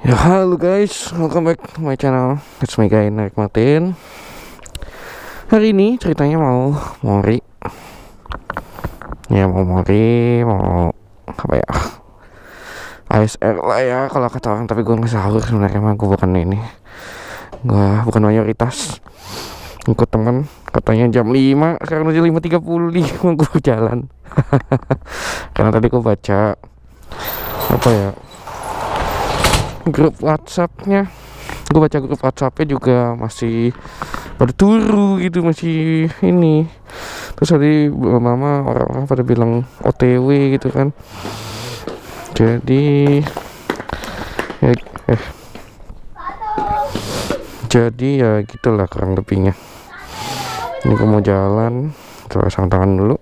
Ya halo guys, welcome back to my channel. It's my guy Narik Martin. Hari ini ceritanya mau mori. Ya mau mori, mau apa ya? ASR lah ya kalau kata orang, tapi gue nggak sahur sebenarnya. Emang gue bukan ini, gue bukan mayoritas. Ikut teman katanya jam 5, sekarang udah 5.30 gue jalan. Karena tadi gue baca apa ya, grup WhatsAppnya, gue baca grup WhatsAppnya juga masih pada turu gitu, masih ini. Terus tadi mama orang-orang pada bilang OTW gitu kan. Jadi jadi ya gitulah kurang lebihnya. Ini gue mau jalan, coba pasang tangan dulu.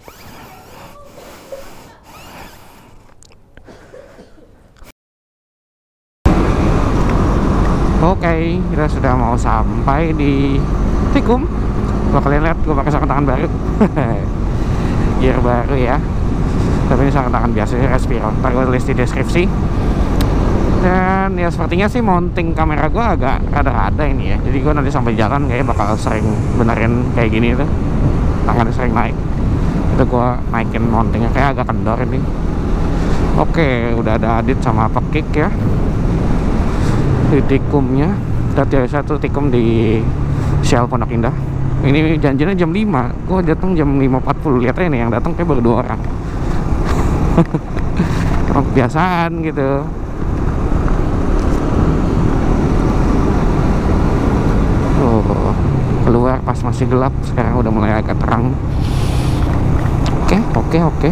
Oke, kita sudah mau sampai di Tikum. Kalau kalian lihat, gue pakai sarung tangan baru. Gear baru ya. Tapi ini sarung tangan biasa, Respiro. Ntar gue tulis di deskripsi. Dan ya sepertinya sih mounting kamera gue agak rada-rada ini ya. Jadi gue nanti sampai jalan kayaknya bakal sering benerin kayak gini tuh. Tangannya sering naik. Itu gue naikin mountingnya, kayak agak kendor ini. Oke, udah ada Adit sama Pekik ya di Tikumnya. Tadi satu Tikum di Shell Pondok Indah. Ini janjinya jam 5, gue datang jam 5.40. Lihat aja nih, yang datang kayak baru 2 orang. Emang kebiasaan gitu. Keluar pas masih gelap, sekarang udah mulai agak terang. Oke.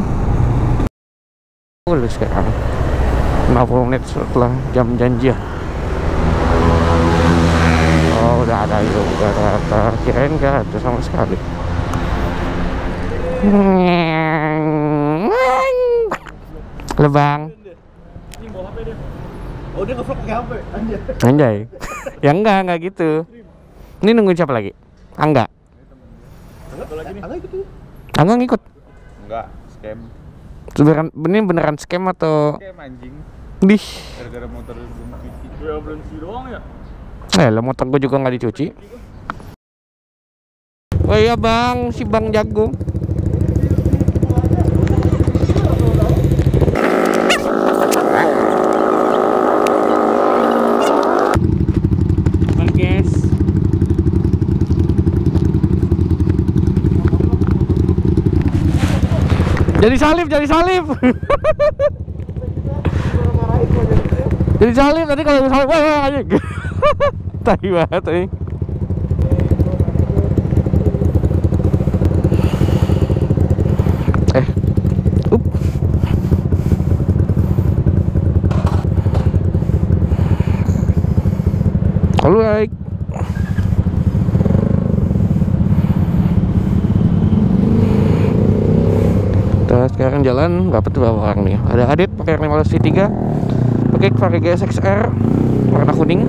Full sekarang 50 menit setelah jam janji ya. Oh udah ada itu, udah ada. Kirain gak ada sama sekali. Lebang. Oh dia nge-vlog pakai HP, Anjay. Ya enggak gitu. Ini nungguin siapa lagi? Angga. Angga ikut tuh. Angga ngikut. Enggak, scam. Ini beneran scam atau? Scam anjing. Dih. Gara-gara motor belum cuci. Ya berhenti doang ya. Lah motor gue juga nggak dicuci. Oh iya bang, si Bang Jagung. Guys. Jadi salib. Jadi salib tadi kalau salib, wah anjing. Tai banget ini. Alright. Kita sekarang jalan, berapa tuh berapa orang nih? Ada Adit pakai 503, pakai GS XR warna kuning.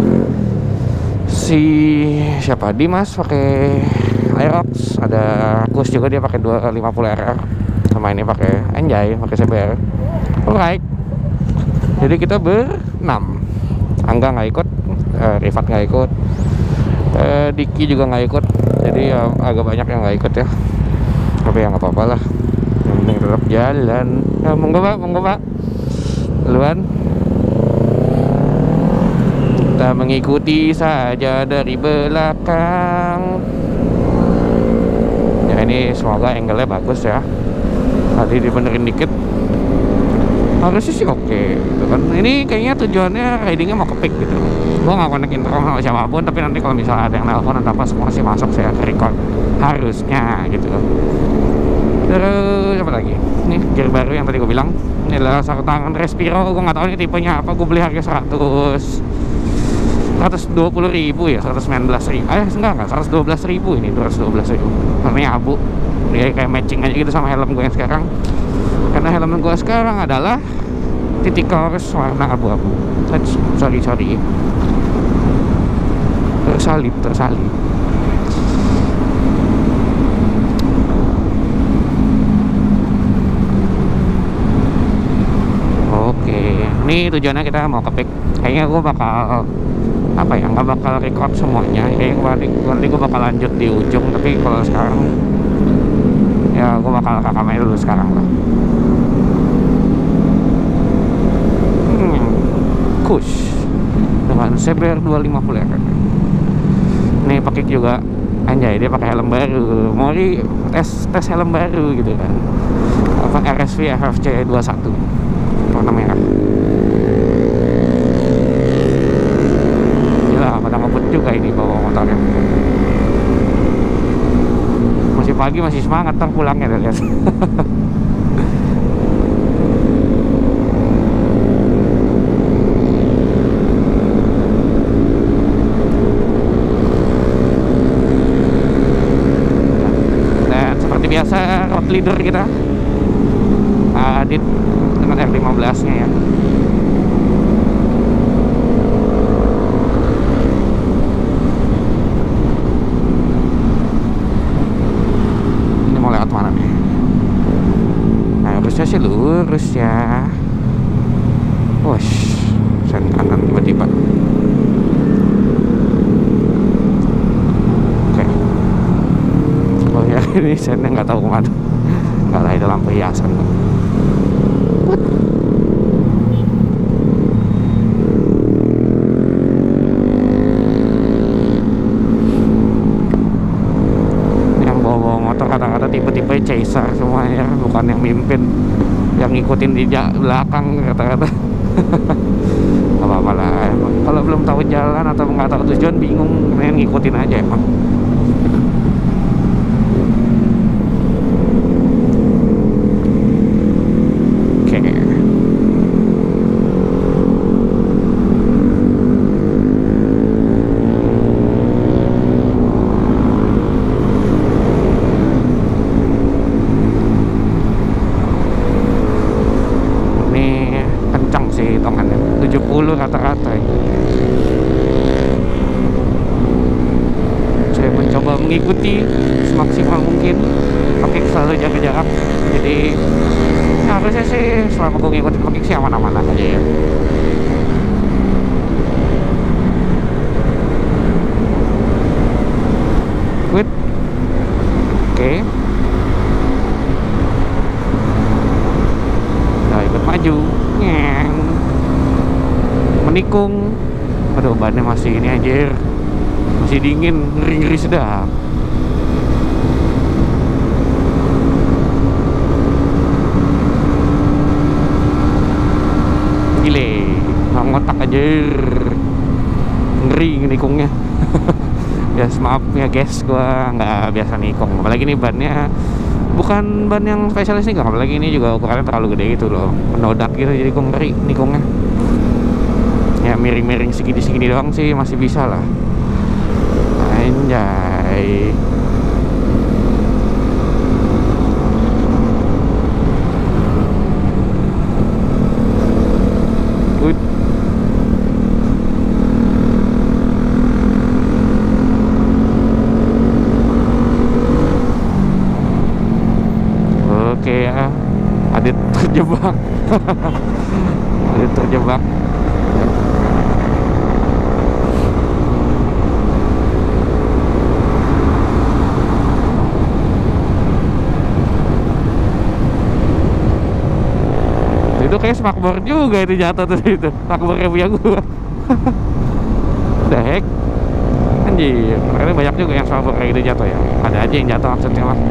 Si siapa? Dimas pakai Aerox, ada Kus juga, dia pakai 250 RR. Sama ini pakai Anjay, pakai CBR. Alright. Jadi kita berenam. Angga nggak ikut, Rifat nggak ikut, Diki juga nggak ikut. Jadi ya agak banyak yang nggak ikut ya. Tapi ya nggak apa-apa lah. Yang penting tetap jalan. Monggo pak. Duluan. Kita mengikuti saja dari belakang. Ya ini semoga angle-nya bagus ya. Tadi dibenerin dikit. Harusnya sih oke gitu kan. Ini kayaknya tujuannya ridingnya mau ke Peak gitu. Gua nggak konekin sama siapapun, tapi nanti kalau misalnya ada yang nelpon atau apa, semua sih masuk saya record. Harusnya gitu. Terus apa lagi? Nih gear baru yang tadi gue bilang. Ini adalah sarung tangan Respiro. Gue nggak tahu ini tipenya apa. Gue beli harga 120.000 ya, 119.000. Enggak 112.000 ini, 212.000. Warnanya abu. Dia kayak matching aja gitu sama helm gue yang sekarang. Karena helm gue sekarang adalah Titikors warna abu-abu. Sorry. Tersalib. Oke, ini Ini tujuannya kita mau ke Peak. Kayaknya gue bakal apa ya, nggak bakal record semuanya. Kayaknya nanti gue bakal lanjut di ujung. Tapi kalau sekarang ya gue bakal rekamnya dulu sekarang lah. Kush dengan CBR 250 ya kan. Nih pakai juga anjay, dia pakai helm baru. Mori tes helm baru gitu kan. Apa RSV FFC 21 warna merah. Gila, pada ngebut juga ini bawa motornya. Masih pagi, masih semangat ntar pulangnya deh lihat. Biasa road leader kita Adit dengan R15 nya ya. Ini mau lewat mana nih? Nah, harusnya sih lurus ya. Wush, sen kanan tiba-tiba. Ini sennya nggak tahu kemana. Nggak lah, itu lampu hiasan. Yang bawa motor kata-kata tipe-tipe chaser semuanya, bukan yang mimpin, yang ngikutin di belakang kata-kata. Gak apa-apa lah. Kalau belum tahu jalan atau nggak tahu tujuan, bingung, mending ngikutin aja emang. Rata-rata ya. Saya mencoba mengikuti semaksimal mungkin, pakai selalu jaga jarak. Jadi ya, harusnya sih selama gue ngikutin pakai sih aman-aman aja ya. Good. Oke. Nah, ikut maju. Menikung. Aduh, bannya masih ini anjir, masih dingin, ngeri-ngeri sedap. Gile, ngotak anjir, ngeri nikungnya. Ya maaf ya guys, gua nggak biasa nikung, apalagi ini bannya bukan ban yang spesialis nih, apalagi ini juga ukurannya terlalu gede gitu loh, menodak gitu, jadi gua ngeri nikungnya. Ya miring-miring segini-segini doang sih masih bisa lah. Anjay. Good. Oke ya, Adit terjebak. Adit terjebak. Itu kayak smakbor juga itu jatuh tuh, itu smakbornya punya gua. The heck anjir, makanya banyak juga yang smakbor kayak gitu jatuh ya. Ada aja yang jatuh maksudnya mah.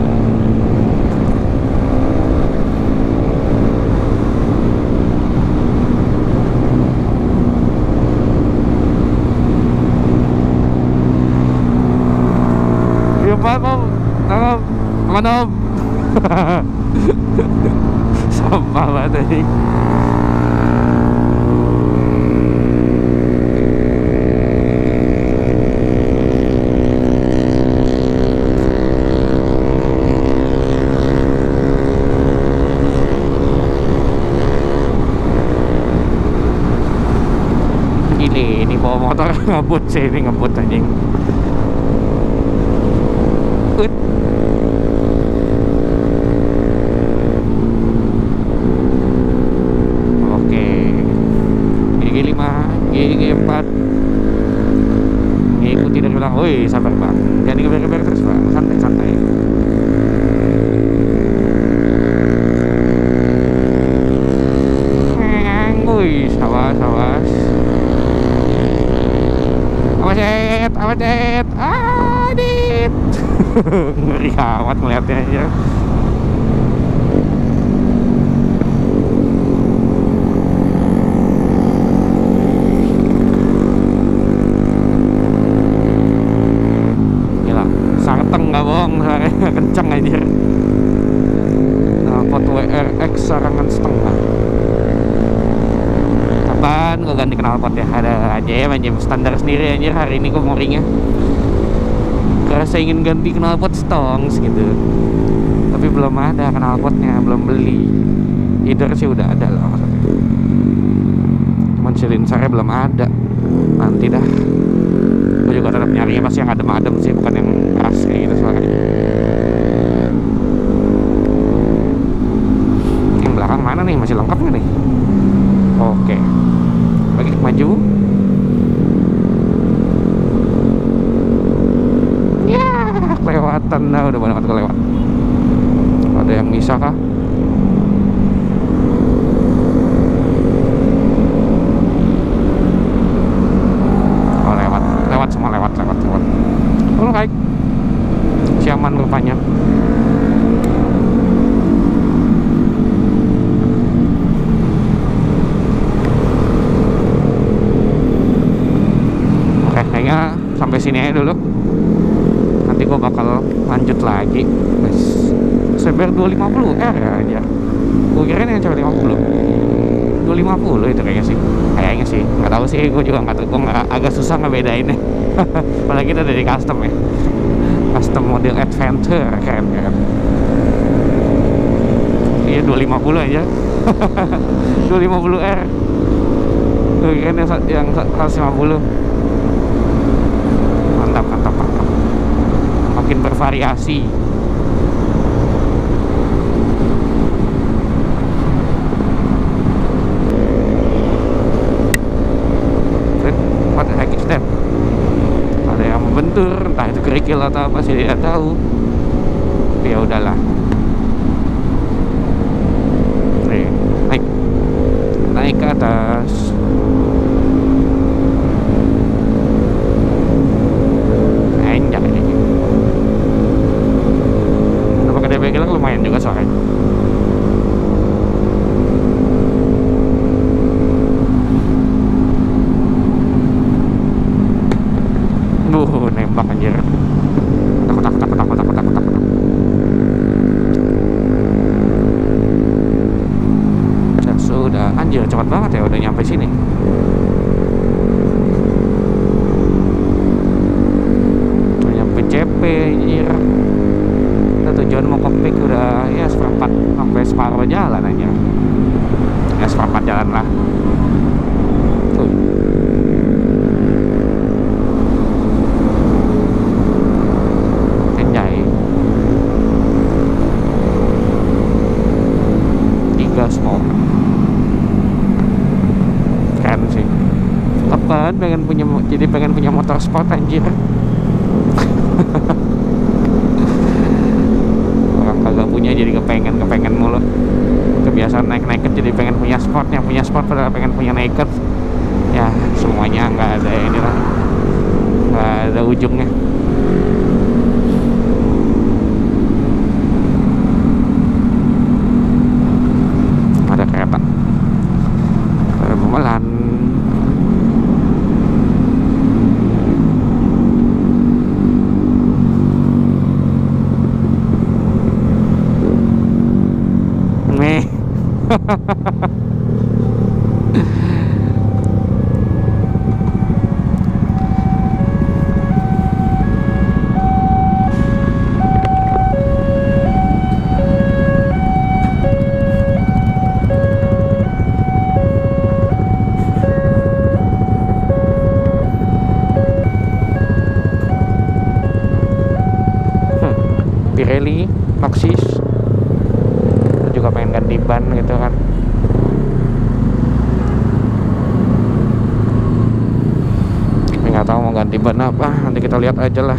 Ya Pak, Om, mana Om? Sampah banget tadi. Ini bawa motor ngebut sih, ini ngebut anjing. Oke. Wih, sabar bang, jangan geber-geber terus bang, santai-santai. Wih, awas, awas. Awas, Ed. Adit. Ngeri amat ngeliatnya aja. Kencang aja. Knalpot WRX sarangan setengah. Kapan gue ganti knalpot ya? Ada aja ya macam standar sendiri aja. Hari ini gue mau ringnya karena saya ingin ganti knalpot Stonks gitu, tapi belum ada knalpotnya, belum beli. Either sih udah ada lah maksudnya, cuman silinsernya belum ada. Nanti dah. Gue juga tetap nyarinya pasti yang adem-adem sih, bukan yang keras kayak gitu suaranya. Yang belakang mana nih? Masih lengkap nggak nih? Oke, bagi maju. Ya, kelewatan dah, udah banget kelewat. Ada yang bisa kah? Alright, siaman rupanya. Oke, kayaknya sampai sini aja dulu. Nanti gue bakal lanjut lagi. Seber 250R aja. Gue kirain yang coba 50. 250 itu kayaknya sih. Nggak tahu sih, gue juga nggak tahu. Gue agak susah ngebedainnya. Apalagi kita dari custom ya, custom model adventure keren. Iya 250 aja. 250R tuh kan yang 150. Mantap. Makin bervariasi. What the heck is that? Bentur, entah itu kerikil atau apa sih, tidak tahu. Tapi ya udahlah. Naik ke atas. Enjak ini. Kenapa gede begelnya lumayan juga suaranya. Nembak anjir. Takut. Ya sudah, anjir cepat banget ya udah nyampe sini. Udah nyampe CP anjir. Kita tujuan mau ke Peak udah ya seperempat sampai separuh jalan aja. Ya seperempat jalan lah. Tuh. Small. Keren sih. Kapan pengen punya motor sport anjir. Orang kagak punya jadi kepengen mulu. Kebiasaan naik jadi pengen punya sport, yang punya sport padahal pengen punya naked. Ya semuanya nggak ada ini lah, nggak ada ujungnya. Pirelli, Maxxis, juga pengen ganti ban gitu kan. Tapi nggak tahu mau ganti Ganti ban apa? Nanti kita lihat aja lah.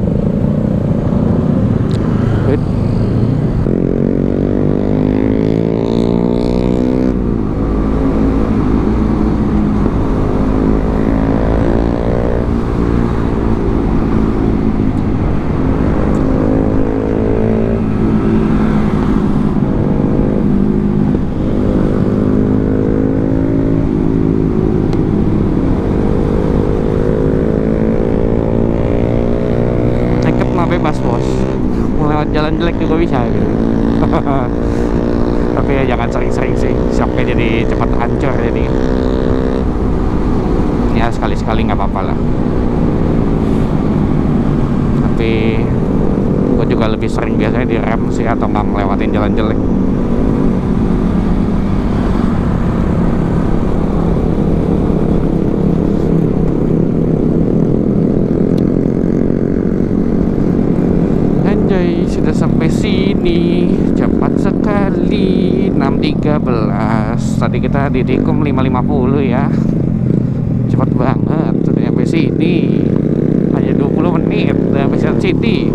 Bebas bos, mau lewat jalan jelek juga bisa gitu. Tapi ya jangan sering-sering sih, shocknya jadi cepat hancur. Jadi ya sekali-sekali nggak apa-apa lah. Tapi gue juga lebih sering biasanya direm sih, atau nggak ngelewatin jalan jelek. Sudah sampai sini cepat sekali. 6.13. Tadi kita di Tikum 5.50 ya. Cepat banget sudah sampai sini. Hanya 20 menit udah sampai Sun City.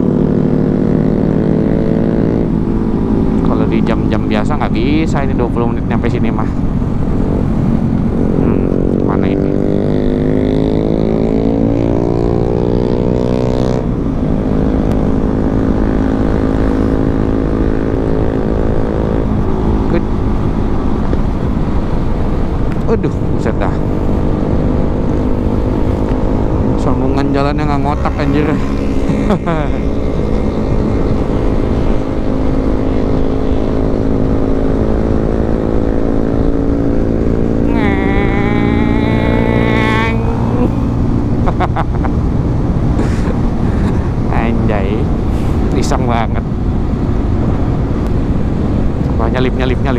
Kalau di jam-jam biasa nggak bisa ini 20 menit sampai sini mah. Mana ini? Aduh, buset dah. Sambungan jalannya nggak ngotak anjir. Anjay, iseng banget. Wah, nyalip.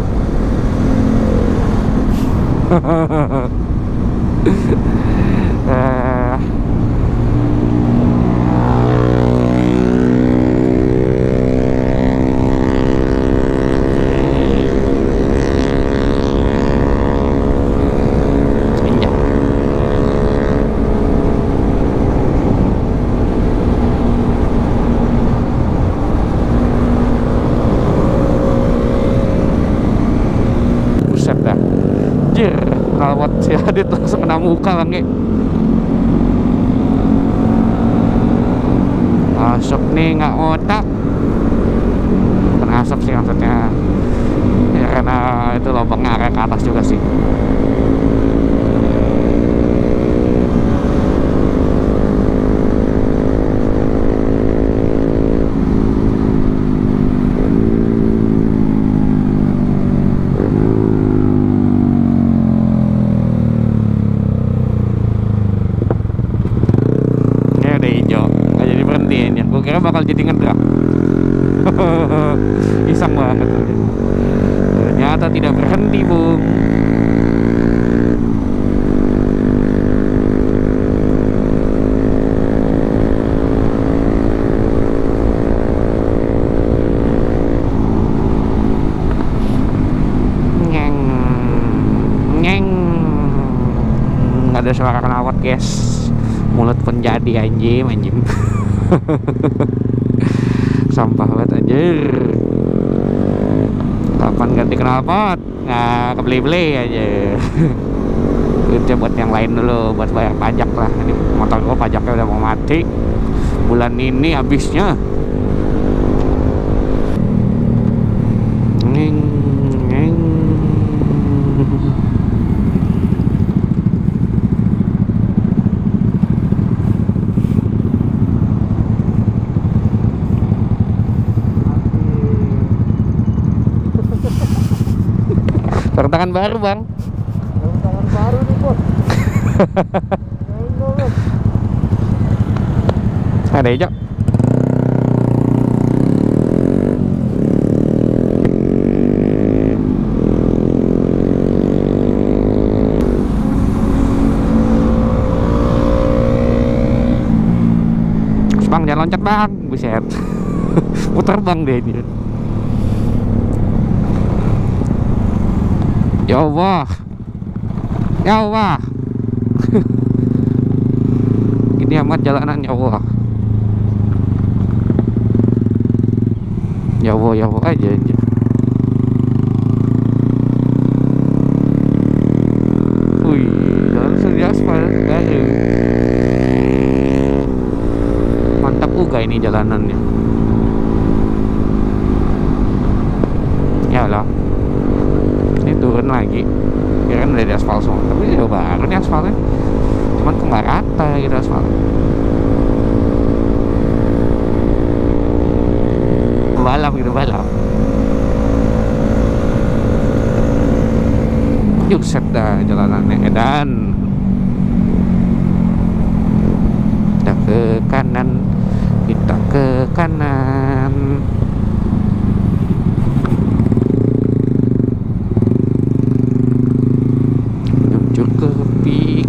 Buset dah. Kawat si Adit langsung kena muka bang. Asap nih nggak otak. Kena asap sih maksudnya ya, karena itu lubangnya agak ke atas juga sih. Gue kira bakal jadi ngedrak. Iseng banget. Ternyata tidak berhenti, Bung. Ngeng. Nggak ada suara knalpot, guys. Mulut pun jadi anjing. Sampah banget anjir. Kapan ganti knalpot? Nggak kebeli-beli aja. Duitnya buat yang lain dulu, buat bayar pajak lah. Ini motor gua pajaknya udah mau mati bulan ini habisnya. Sarung tangan baru bang. Sarung tangan baru nih bos. Ada hijau. Bang jangan loncat bang, buset. Putar bang deh ini. Ya Allah. Ya Allah. Gini amat jalanan, ya Allah. Ya Allah aja. Wih, jalan sudah aspal baru. Mantap juga ini jalanannya. Ya Allah. Ini turun lagi. Kira udah di aspal semua, tapi ya baru nih aspalnya. Cuman kok nggak rata gitu aspalnya. Balap gitu, balap. Yuk set dah jalanannya edan. Kita ke kanan, kita ke kanan. Menuju ke Pik.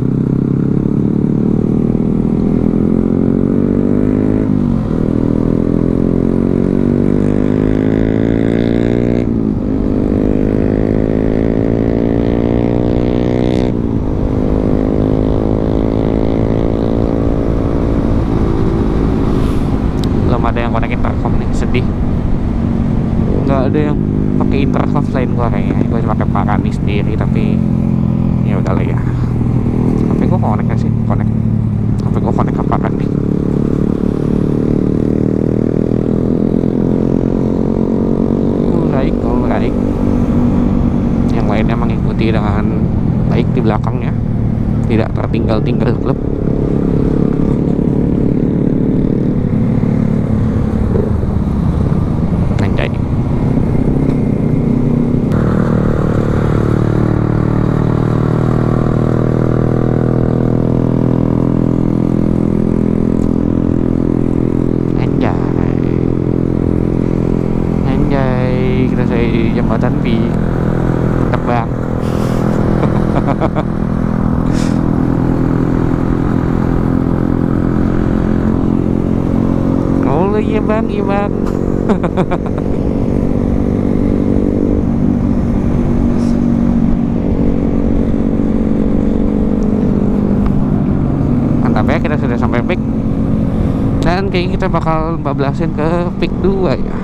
Ada yang connect intercom nih, sedih. Nggak ada yang pakai intercom selain gua kayaknya. Gua cuma pakai Parani sendiri, tapi ya udah lah ya. Tapi gua connect nggak sih? Connect. Tapi gua connect ke Parani. Alright. Yang lainnya mengikuti dengan baik di belakangnya, tidak tertinggal klub. Jembatan Pi tebak. Oh iya bang. Mantap ya, kita sudah sampai Pik. Dan kayaknya kita bakal bablasin ke Pik 2 ya.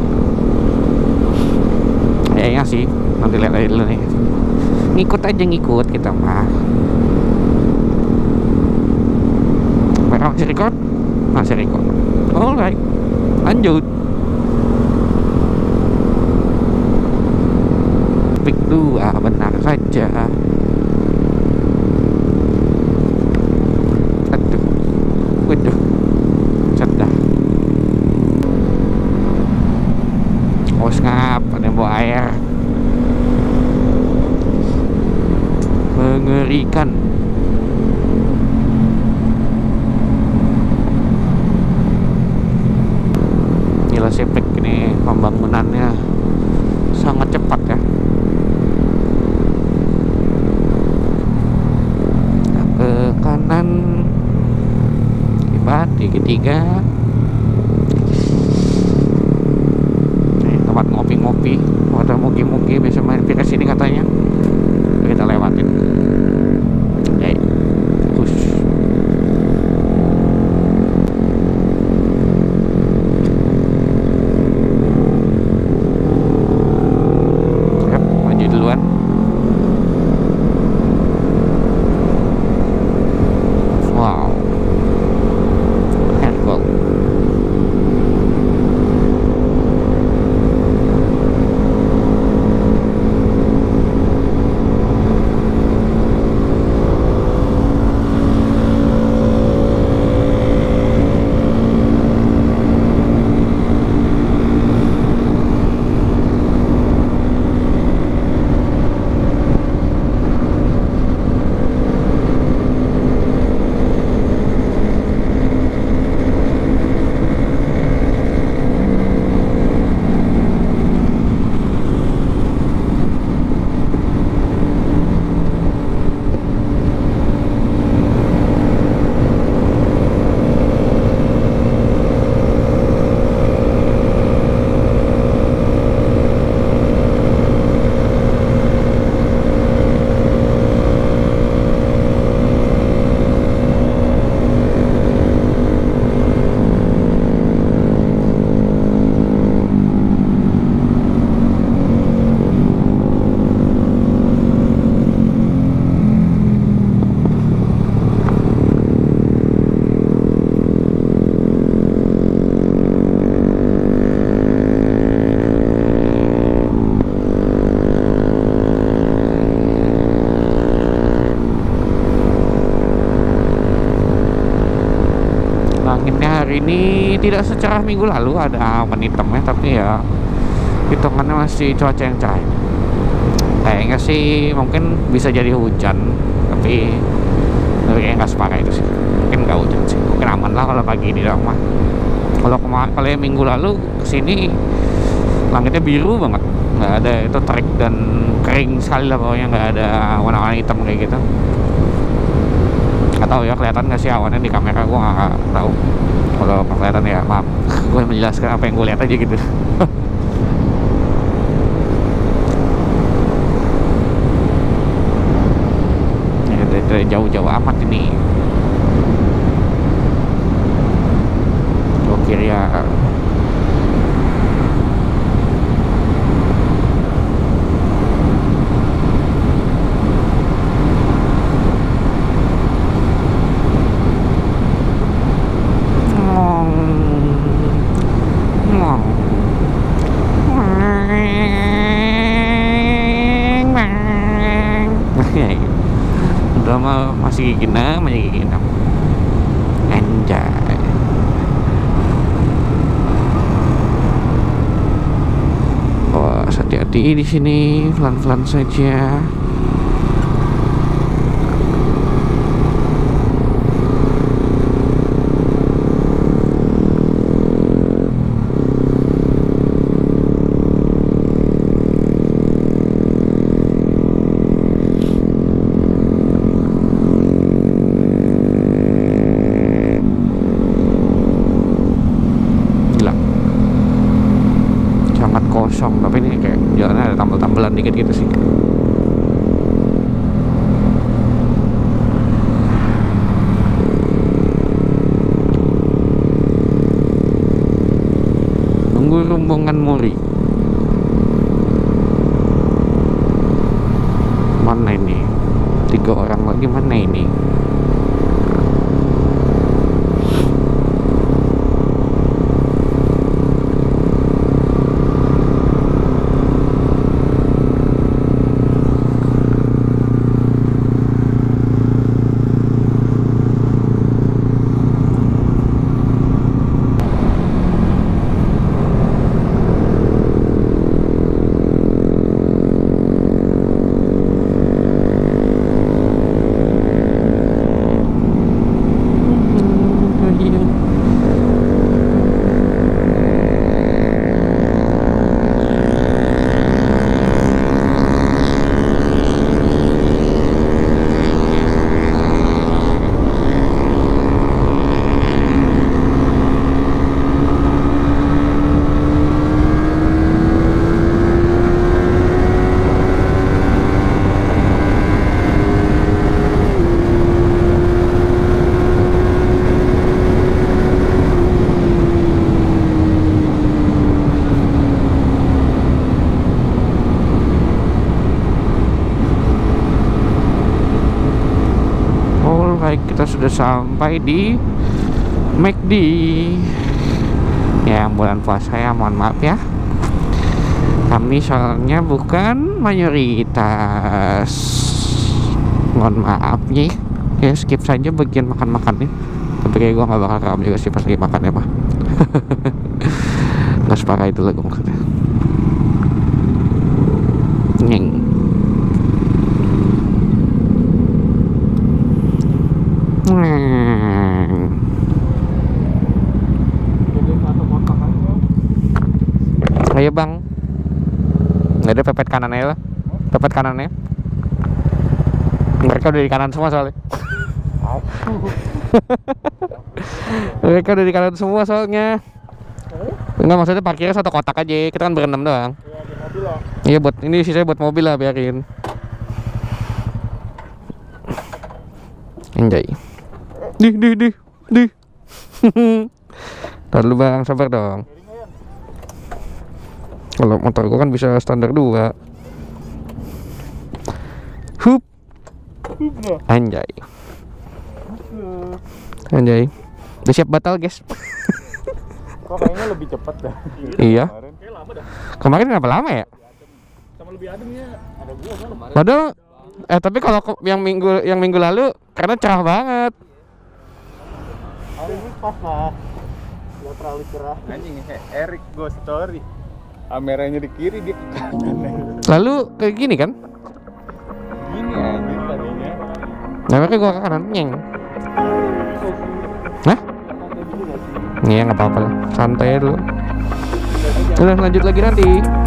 Kayaknya sih, nanti lihat aja dulu nih. Ngikut kita mah. Masih record? Masih record. Alright, lanjut. Pik 2, benar saja. Aduh, waduh, cedah. Ngap, ada yang bawa air. Mengerikan. Gila sih Pik ini, pembangunannya sangat cepat ya. Ke kanan, hebat, tiga. Tempat ngopi-ngopi, ada mugi-mugi bisa main di sini katanya. Kita lewatin. Oke, push. Yap, maju duluan. Wow, handball. hari ini tidak secerah minggu lalu, ada awan hitamnya, tapi ya hitungannya masih cuaca yang cerah. Kayaknya sih mungkin bisa jadi hujan, tapi kayaknya nggak separah itu sih. Mungkin nggak hujan sih, mungkin aman lah kalau pagi di rumah. Kalau yang minggu lalu kesini langitnya biru banget, nggak ada itu terik dan kering sekali lah pokoknya, nggak ada warna-warna hitam kayak gitu. Nggak tahu ya kelihatan nggak sih awannya di kamera, gue nggak tahu. Kalau kelihatan ya maaf, gue menjelaskan apa yang gue lihat aja gitu. Dari jauh-jauh amat ini. Gue kira masih gigi enam anjay. Oh, hati-hati di sini, pelan-pelan saja. Kosong, tapi ini kayak jalannya ada tambal-tambalan dikit gitu sih. Nunggu rombongan Muri. Mana ini? 3 orang lagi, mana ini? Kita sudah sampai di McD ya, bulan puasa ya, mohon maaf ya, kami soalnya bukan mayoritas, mohon maaf nih ya, skip saja bagian makan-makannya, tapi kayak gue gak bakal rekam juga sih pas lagi makan ya mah. Gak separah itu lah gue maksudnya. Nyeng. Ayo bang, nggak ada pepet kanannya lah, pepet kanannya. Mereka udah di kanan semua soalnya. Mereka udah di kanan semua soalnya. Enggak, maksudnya parkirnya satu kotak aja, kita kan berenam doang. Iya buat ini sih, saya buat mobil lah, biarin. Anjay. Di. Tahan dulu bang, sabar dong. Kalau motor gua kan bisa standar 2. Hup. Anjay. Udah siap batal guys. Kok kayaknya lebih cepat dah. Iya. Kayak lama dah. Kemarin kenapa lama ya? Sama lebih ademnya. Ada gua kan kemarin. Padahal tapi kalau yang minggu lalu karena cerah banget. Hari ini pas lah. Nggak terlalu cerah. Anjing, Erik Ghost Story. Kameranya di kiri, dia ke kanan. Lalu kayak gini kan? Gini anjir tadinya. Nah, makanya gua ke kanan, nyeng. Hah? Iya nggak apa-apa lah, santai dulu. Udah lanjut lagi nanti.